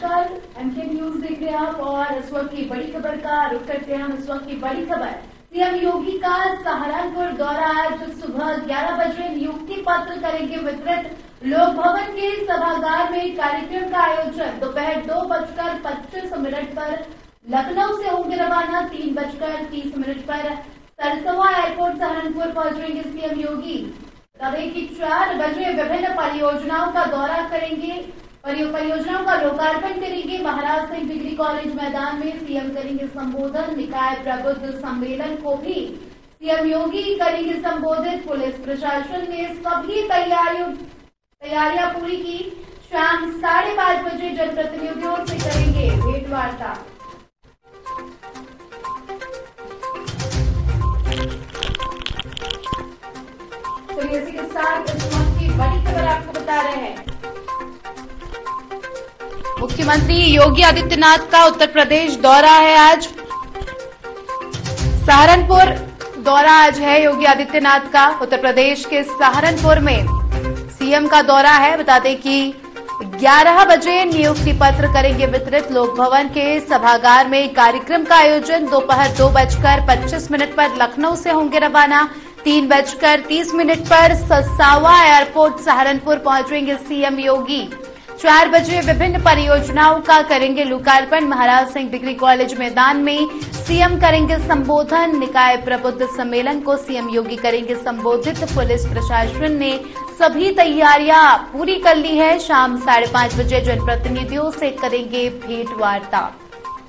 नमस्कार, MK news देख रहे हैं आप और इस वक्त की बड़ी खबर का रुख करते हैं हम। इस वक्त की बड़ी खबर, सीएम योगी का सहारनपुर दौरा। आज सुबह 11 बजे नियुक्ति पत्र करेंगे वितरित। लोक भवन के सभागार में कार्यक्रम का आयोजन। दोपहर 2:25 पर लखनऊ से होंगे रवाना। 3:30 पर सरसवा एयरपोर्ट सहारनपुर पहुंचेंगे सीएम योगी। बता कि 4 बजे विभिन्न परियोजनाओं का दौरा करेंगे। परियोजनाओं का लोकार्पण करेंगे। महाराज सिंह डिग्री कॉलेज मैदान में सीएम करेंगे संबोधन। निकाय प्रबुद्ध सम्मेलन को भी सीएम योगी करेंगे संबोधित। पुलिस प्रशासन ने सभी तैयारियां पूरी की। शाम 5:30 बजे जनप्रतिनिधियों से करेंगे भेंट वार्ता। चलिए इसी के साथ इस वक्त की बड़ी खबर आपको बता रहे हैं। मुख्यमंत्री योगी आदित्यनाथ का उत्तर प्रदेश दौरा है आज। सहारनपुर दौरा आज है योगी आदित्यनाथ का। उत्तर प्रदेश के सहारनपुर में सीएम का दौरा है। बता दें कि 11 बजे नियुक्ति पत्र करेंगे वितरित। लोक भवन के सभागार में कार्यक्रम का आयोजन। दोपहर 2:25 पर लखनऊ से होंगे रवाना। 3:30 पर सरसावा एयरपोर्ट सहारनपुर पहुंचेंगे सीएम योगी। 4 बजे विभिन्न परियोजनाओं का करेंगे लोकार्पण। महाराज सिंह डिग्री कॉलेज मैदान में सीएम करेंगे संबोधन। निकाय प्रबुद्ध सम्मेलन को सीएम योगी करेंगे संबोधित। पुलिस प्रशासन ने सभी तैयारियां पूरी कर ली है। शाम 5:30 बजे जनप्रतिनिधियों से करेंगे भेंट वार्ता।